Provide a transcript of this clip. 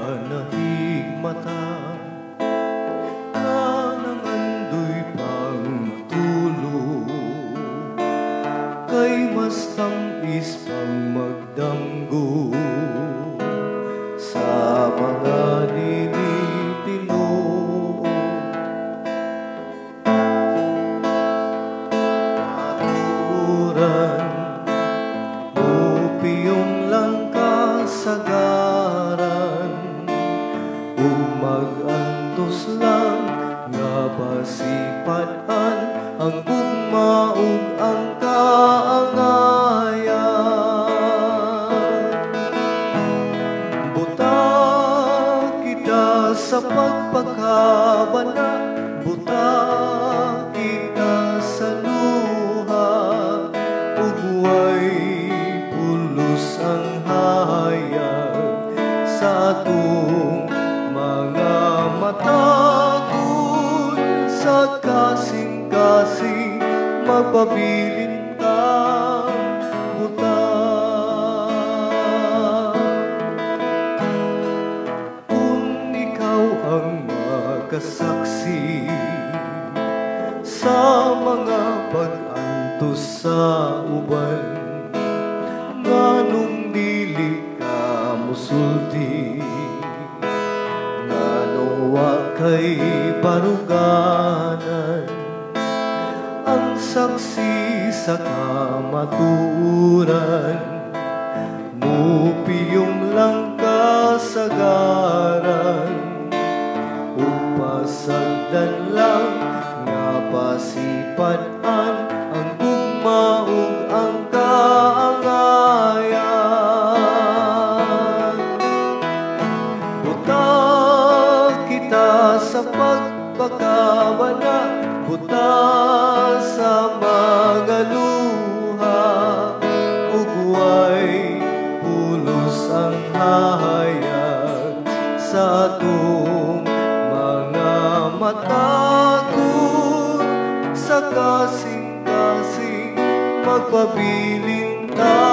panahig mata na nangandoy pang matulog, kay mas tamis pang magdanggo sa mga ninitino. Naturan upiyong lang kasagaran, mag-antos lang nga pasipatan ang gugmaog ang kaangayan. Buta kita sa pagpakabana, buta kita sa luha, ugway pulos ang hayag sa atong mga matagod. Sa kasing-kasing magpabilin ta, buta. Kung ikaw ang magkasaksi sa mga pag-antos sa uban, nganong dili ka musulti, wa kay baruganan, ang saksi sa kamaturan, mupiyong lang kasagaran, upasagdan lang nga pasipadan ang gugmaog ang kaangayan. Buta sa pagpakabana, buta sa mga luha, ugway pulos ang hayag sa atong mga matagod. Sa kasing-kasing magpabilin ta,